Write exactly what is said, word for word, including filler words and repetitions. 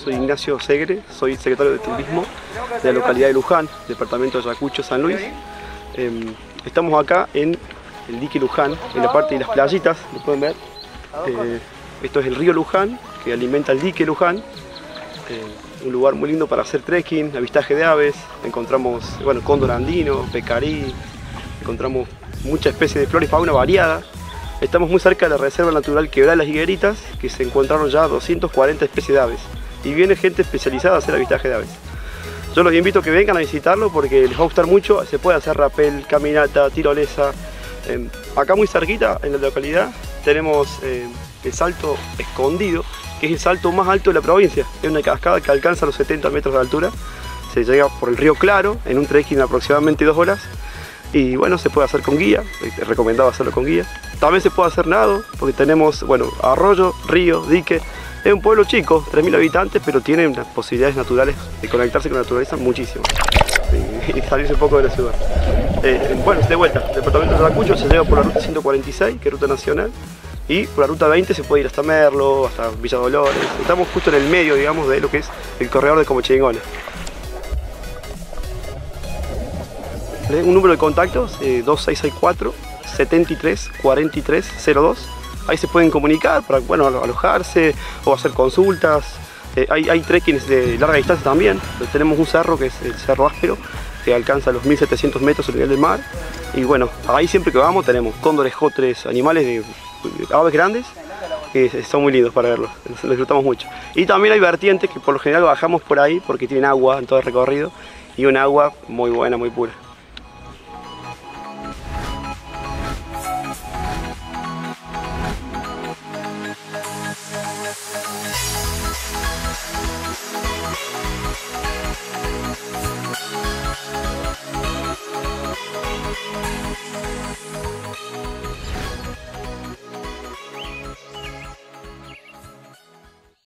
soy Ignacio Segre, soy secretario de Turismo de la localidad de Luján, departamento de Ayacucho, San Luis. Eh, estamos acá en el dique Luján, en la parte de las playitas, lo pueden ver. Eh, esto es el río Luján, que alimenta el dique Luján. Eh, un lugar muy lindo para hacer trekking, avistaje de aves. Encontramos, bueno, cóndor andino, pecarí, encontramos muchas especies de flora y fauna variada. Estamos muy cerca de la Reserva Natural Quebrada de las Higueritas, que se encontraron ya doscientas cuarenta especies de aves. Y viene gente especializada a hacer avistaje de aves. Yo los invito a que vengan a visitarlo porque les va a gustar mucho. Se puede hacer rapel, caminata, tirolesa. Eh, acá muy cerquita, en la localidad, tenemos eh, el Salto Escondido, que es el salto más alto de la provincia. Es una cascada que alcanza los setenta metros de altura. Se llega por el río Claro, en un trekking de aproximadamente dos horas. Y bueno, se puede hacer con guía, es recomendado hacerlo con guía. También se puede hacer nado, porque tenemos, bueno, arroyo, río, dique. Es un pueblo chico, tres mil habitantes, pero tiene unas posibilidades naturales de conectarse con la naturaleza muchísimas. Y, y salirse un poco de la ciudad. Eh, bueno, de vuelta, el departamento de Ayacucho se llega por la ruta ciento cuarenta y seis, que es ruta nacional. Y por la ruta veinte se puede ir hasta Merlo, hasta Villa Dolores. Estamos justo en el medio, digamos, de lo que es el corredor de Comochingones. Un número de contactos, eh, dos seis seis cuatro, setenta y tres, cuarenta y tres, cero dos. Ahí se pueden comunicar para, bueno, alojarse o hacer consultas. Eh, hay, hay trekkings de larga distancia también. Tenemos un cerro que es el Cerro Áspero, que alcanza los mil setecientos metros a nivel del mar. Y bueno, ahí siempre que vamos tenemos cóndores, jotres, animales de, de aves grandes, que son muy lindos para verlos, los disfrutamos mucho. Y también hay vertientes que por lo general bajamos por ahí porque tienen agua en todo el recorrido y un agua muy buena, muy pura.